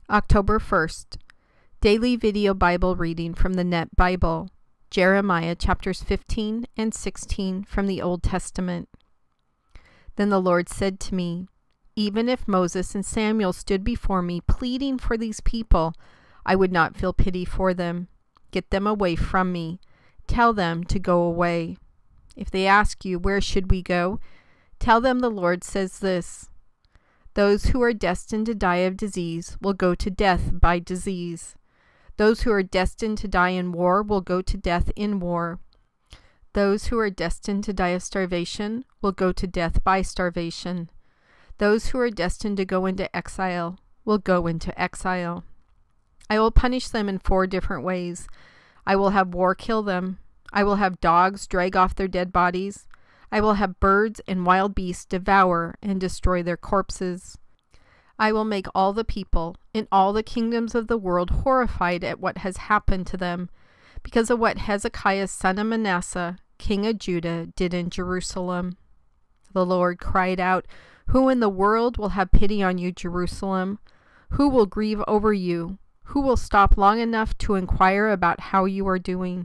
October 1st. Daily Video Bible Reading from the Net Bible. Jeremiah chapters 15 and 16 from the Old Testament. Then the Lord said to me, even if Moses and Samuel stood before me pleading for these people, I would not feel pity for them. Get them away from me. Tell them to go away. If they ask you, where should we go? Tell them the Lord says this. Those who are destined to die of disease will go to death by disease. Those who are destined to die in war will go to death in war. Those who are destined to die of starvation will go to death by starvation. Those who are destined to go into exile will go into exile. I will punish them in 4 different ways. I will have war kill them. I will have dogs drag off their dead bodies. I will have birds and wild beasts devour and destroy their corpses. I will make all the people in all the kingdoms of the world horrified at what has happened to them, because of what Hezekiah son of Manasseh, king of Judah, did in Jerusalem. The Lord cried out, who in the world will have pity on you, Jerusalem? Who will grieve over you? Who will stop long enough to inquire about how you are doing?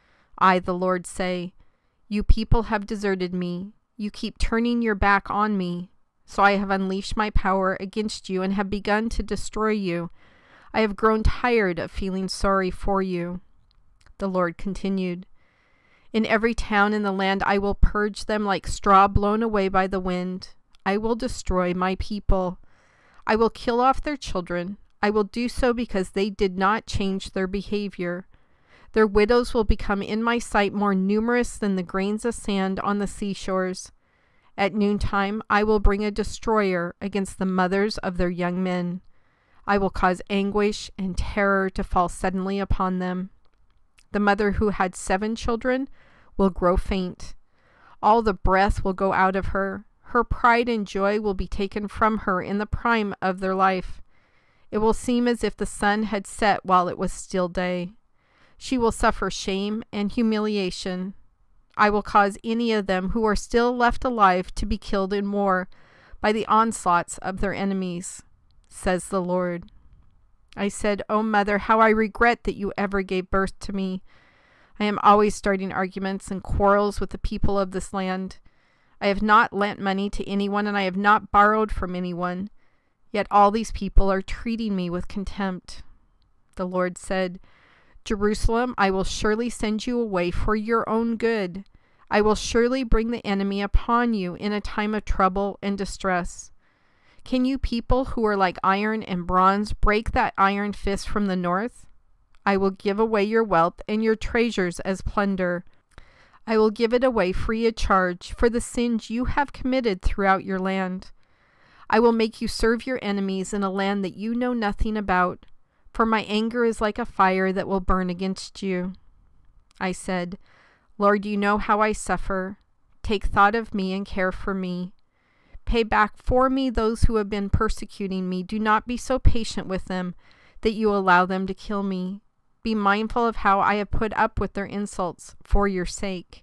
I, the Lord, say, you people have deserted me. You keep turning your back on me. So I have unleashed my power against you and have begun to destroy you. I have grown tired of feeling sorry for you. The Lord continued, in every town in the land I will purge them like straw blown away by the wind. I will destroy my people. I will kill off their children. I will do so because they did not change their behavior. Their widows will become in my sight more numerous than the grains of sand on the seashores. At noontime I will bring a destroyer against the mothers of their young men. I will cause anguish and terror to fall suddenly upon them. The mother who had 7 children will grow faint. All the breath will go out of her. Her pride and joy will be taken from her in the prime of their life. It will seem as if the sun had set while it was still day. She will suffer shame and humiliation. I will cause any of them who are still left alive to be killed in war by the onslaughts of their enemies, says the Lord. I said, O mother, how I regret that you ever gave birth to me. I am always starting arguments and quarrels with the people of this land. I have not lent money to anyone, and I have not borrowed from anyone. Yet all these people are treating me with contempt. The Lord said, Jerusalem, I will surely send you away for your own good. I will surely bring the enemy upon you in a time of trouble and distress. Can you people who are like iron and bronze break that iron fist from the north? I will give away your wealth and your treasures as plunder. I will give it away free of charge for the sins you have committed throughout your land. I will make you serve your enemies in a land that you know nothing about, for my anger is like a fire that will burn against you. I said, Lord, you know how I suffer. Take thought of me and care for me. Pay back for me those who have been persecuting me. Do not be so patient with them that you allow them to kill me. Be mindful of how I have put up with their insults for your sake.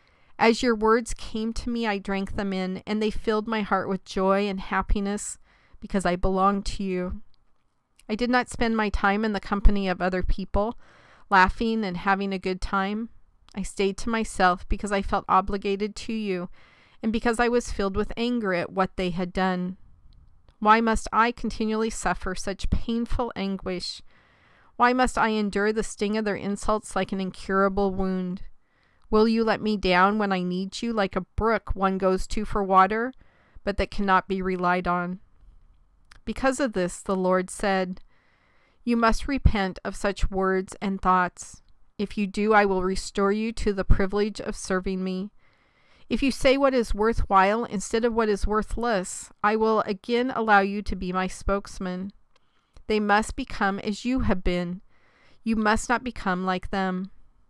As your words came to me, I drank them in, and they filled my heart with joy and happiness because I belong to you. I did not spend my time in the company of other people, laughing and having a good time. I stayed to myself because I felt obligated to you, and because I was filled with anger at what they had done. Why must I continually suffer such painful anguish? Why must I endure the sting of their insults like an incurable wound? Will you let me down when I need you, like a brook one goes to for water, but that cannot be relied on? Because of this, the Lord said, you must repent of such words and thoughts. If you do, I will restore you to the privilege of serving me. If you say what is worthwhile instead of what is worthless, I will again allow you to be my spokesman. They must become as you have been. You must not become like them.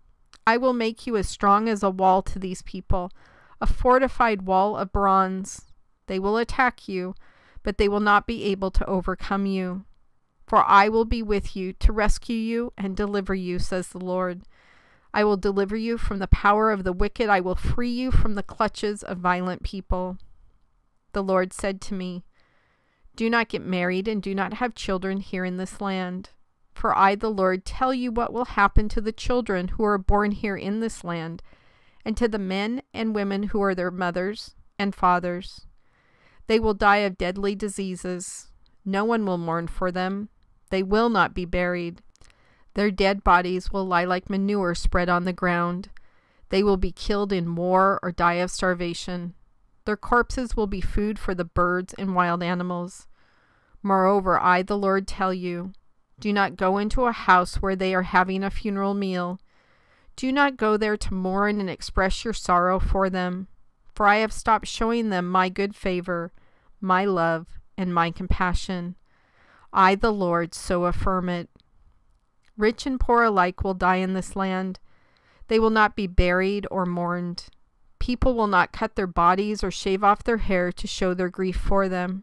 I will make you as strong as a wall to these people, a fortified wall of bronze. They will attack you, but they will not be able to overcome you. For I will be with you to rescue you and deliver you, says the Lord. I will deliver you from the power of the wicked. I will free you from the clutches of violent people. The Lord said to me, Do not get married and do not have children here in this land. For I, the Lord, tell you what will happen to the children who are born here in this land, and to the men and women who are their mothers and fathers. They will die of deadly diseases. No one will mourn for them. They will not be buried. Their dead bodies will lie like manure spread on the ground. They will be killed in war or die of starvation. Their corpses will be food for the birds and wild animals. Moreover, I, the Lord, tell you, do not go into a house where they are having a funeral meal. Do not go there to mourn and express your sorrow for them, for I have stopped showing them my good favor, my love, and my compassion. I, the Lord, so affirm it. Rich and poor alike will die in this land. They will not be buried or mourned. People will not cut their bodies or shave off their hair to show their grief for them.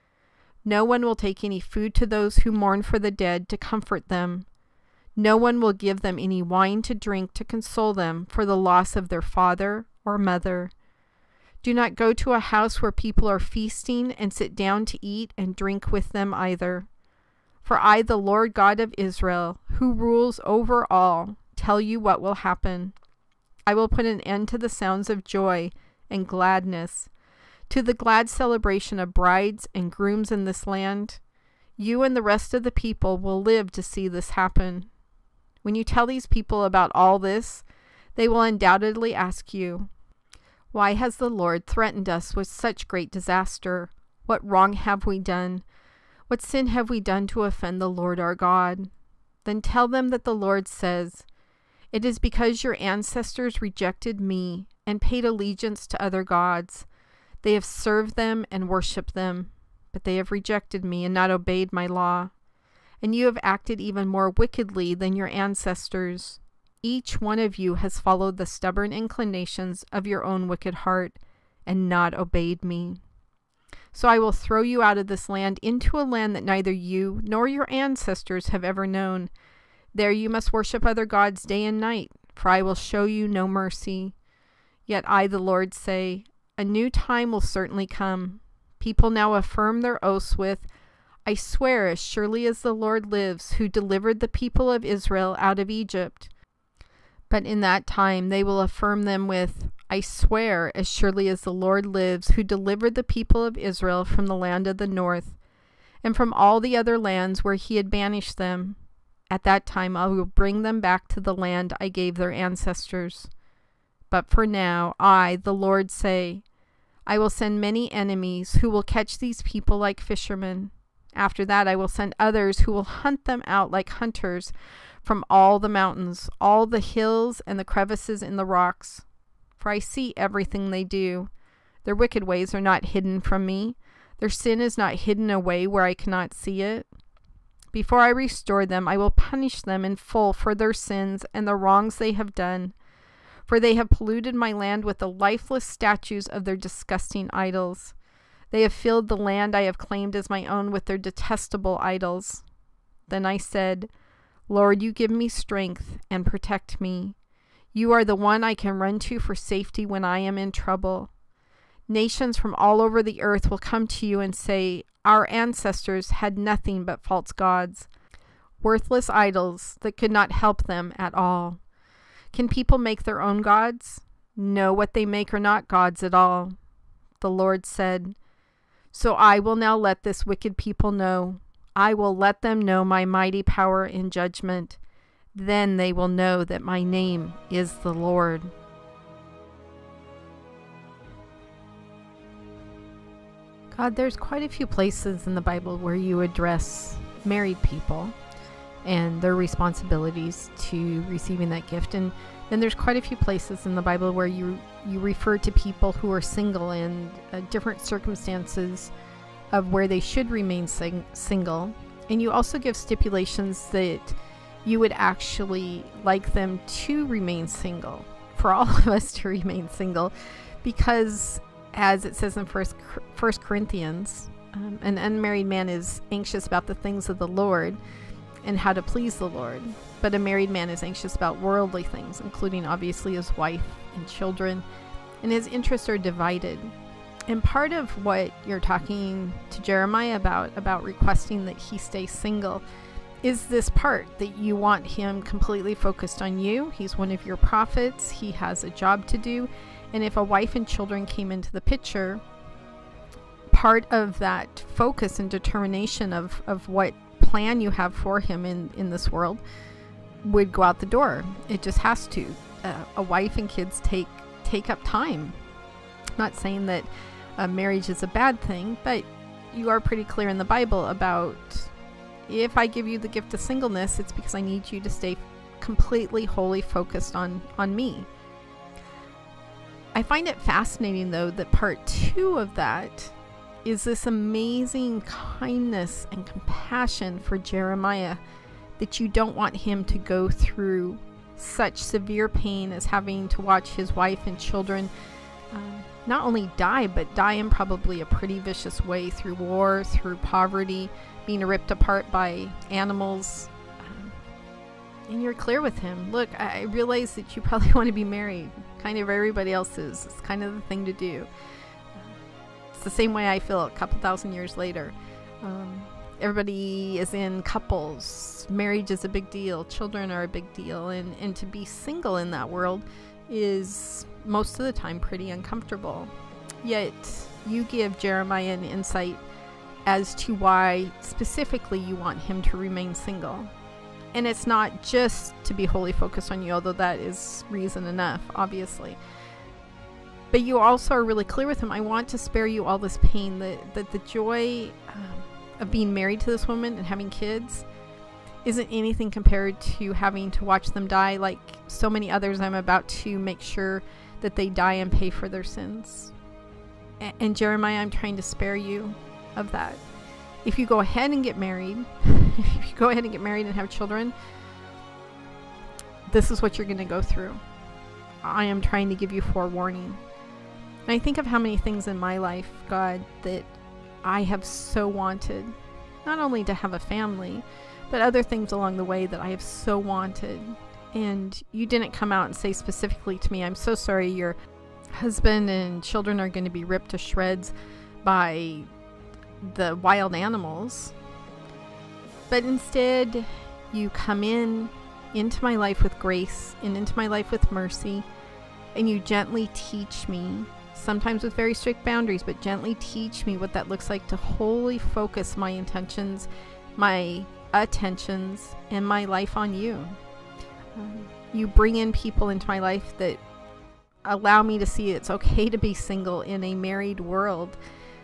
No one will take any food to those who mourn for the dead to comfort them. No one will give them any wine to drink to console them for the loss of their father or mother. Do not go to a house where people are feasting and sit down to eat and drink with them either. For I, the Lord God of Israel, who rules over all, tell you what will happen. I will put an end to the sounds of joy and gladness, to the glad celebration of brides and grooms in this land. You and the rest of the people will live to see this happen. When you tell these people about all this, they will undoubtedly ask you, why has the Lord threatened us with such great disaster? What wrong have we done? What sin have we done to offend the Lord our God? Then tell them that the Lord says, it is because your ancestors rejected me and paid allegiance to other gods. They have served them and worshipped them, but they have rejected me and not obeyed my law. And you have acted even more wickedly than your ancestors. Each one of you has followed the stubborn inclinations of your own wicked heart and not obeyed me. So I will throw you out of this land into a land that neither you nor your ancestors have ever known. There you must worship other gods day and night, for I will show you no mercy. Yet I, the Lord, say, a new time will certainly come. People now affirm their oaths with, I swear as surely as the Lord lives, who delivered the people of Israel out of Egypt. But in that time they will affirm them with, I swear as surely as the Lord lives, who delivered the people of Israel from the land of the north, and from all the other lands where he had banished them. At that time I will bring them back to the land I gave their ancestors. But for now, I, the Lord, say, I will send many enemies who will catch these people like fishermen. After that I will send others who will hunt them out like hunters from all the mountains, all the hills and the crevices in the rocks. For I see everything they do. Their wicked ways are not hidden from me. Their sin is not hidden away where I cannot see it. Before I restore them, I will punish them in full for their sins and the wrongs they have done. For they have polluted my land with the lifeless statues of their disgusting idols. They have filled the land I have claimed as my own with their detestable idols. Then I said, Lord, you give me strength and protect me. You are the one I can run to for safety when I am in trouble. Nations from all over the earth will come to you and say, our ancestors had nothing but false gods, worthless idols that could not help them at all. Can people make their own gods? No, what they make are not gods at all. The Lord said, so I will now let this wicked people know. I will let them know my mighty power in judgment. Then they will know that my name is the Lord. God, there's quite a few places in the Bible where you address married people and their responsibilities to receiving that gift. And then there's quite a few places in the Bible where you refer to people who are single and different circumstances of where they should remain single. And you also give stipulations that you would actually like them to remain single, for all of us to remain single, because as it says in First Corinthians, an unmarried man is anxious about the things of the Lord and how to please the Lord, but a married man is anxious about worldly things, including obviously his wife and children, and his interests are divided. And part of what you're talking to Jeremiah about requesting that he stay single, is this part that you want him completely focused on you. He's one of your prophets. He has a job to do. And if a wife and children came into the picture, part of that focus and determination of what plan you have for him in this world would go out the door. It just has to. A wife and kids take up time. Not saying that marriage is a bad thing, but you are pretty clear in the Bible about, if I give you the gift of singleness, it's because I need you to stay completely, wholly focused on me. I find it fascinating, though, that part 2 of that is this amazing kindness and compassion for Jeremiah, that you don't want him to go through such severe pain as having to watch his wife and children not only die, but die in probably a pretty vicious way, through war, through poverty, being ripped apart by animals. And you're clear with him. Look, I realize that you probably want to be married. Kind of everybody else is. It's kind of the thing to do. It's the same way I feel a couple thousand years later. Everybody is in couples. Marriage is a big deal. Children are a big deal. And to be single in that world is most of the time pretty uncomfortable. Yet you give Jeremiah an insight as to why specifically you want him to remain single. And it's not just to be wholly focused on you, although that is reason enough, obviously. But you also are really clear with him. I want to spare you all this pain, that the joy of being married to this woman and having kids isn't anything compared to having to watch them die. Like so many others, I'm about to make sure that they die and pay for their sins. And Jeremiah, I'm trying to spare you of that. If you go ahead and get married, and have children, this is what you're going to go through. I am trying to give you forewarning. And I think of how many things in my life, God, that I have so wanted, not only to have a family, but other things along the way that I have so wanted. And you didn't come out and say specifically to me, I'm so sorry, your husband and children are going to be ripped to shreds by the wild animals. But instead, you come into my life with grace and into my life with mercy, and you gently teach me, sometimes with very strict boundaries, but gently teach me what that looks like to wholly focus my intentions, my attentions, and my life on you. You bring in people into my life that allow me to see it's okay to be single in a married world.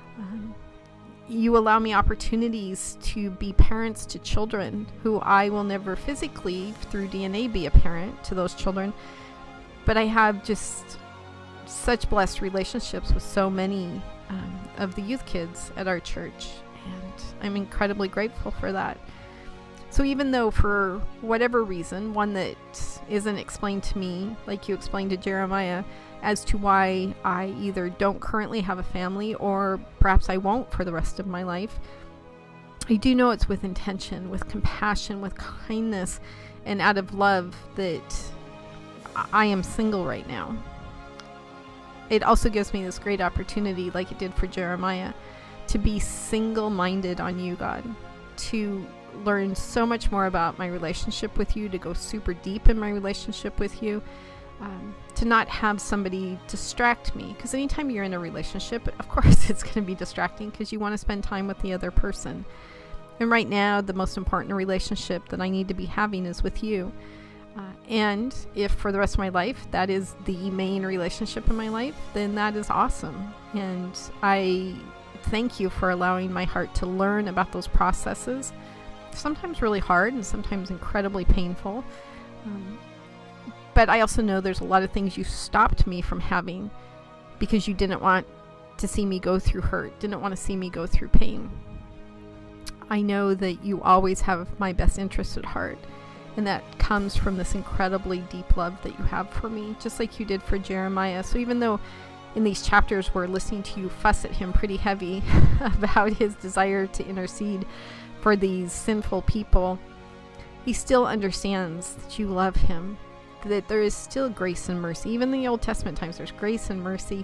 You allow me opportunities to be parents to children who I will never physically, through DNA, be a parent to those children. But I have just such blessed relationships with so many of the youth kids at our church. And I'm incredibly grateful for that. So even though for whatever reason, one that isn't explained to me, like you explained to Jeremiah, as to why I either don't currently have a family or perhaps I won't for the rest of my life, I do know it's with intention, with compassion, with kindness, and out of love that I am single right now. It also gives me this great opportunity, like it did for Jeremiah, to be single-minded on you, God, to learn so much more about my relationship with you, to go super deep in my relationship with you, to not have somebody distract me. Because anytime you're in a relationship, of course it's going to be distracting because you want to spend time with the other person. And right now, the most important relationship that I need to be having is with you. And if for the rest of my life that is the main relationship in my life, then that is awesome. And I thank you for allowing my heart to learn about those processes. Sometimes really hard and sometimes incredibly painful. But I also know there's a lot of things you stopped me from having because you didn't want to see me go through hurt, didn't want to see me go through pain. I know that you always have my best interest at heart. And that comes from this incredibly deep love that you have for me, just like you did for Jeremiah. So even though in these chapters we're listening to you fuss at him pretty heavy about his desire to intercede for these sinful people, he still understands that you love him, that there is still grace and mercy. Even in the Old Testament times, there's grace and mercy,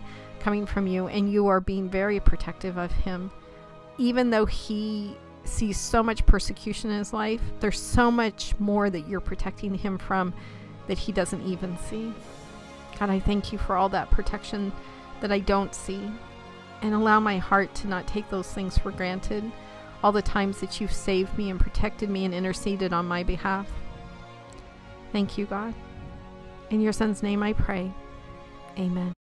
coming from you, and you are being very protective of him. Even though he sees so much persecution in his life, there's so much more that you're protecting him from that he doesn't even see. God, I thank you for all that protection that I don't see, and allow my heart to not take those things for granted, all the times that you've saved me and protected me and interceded on my behalf. Thank you, God. In your son's name I pray. Amen.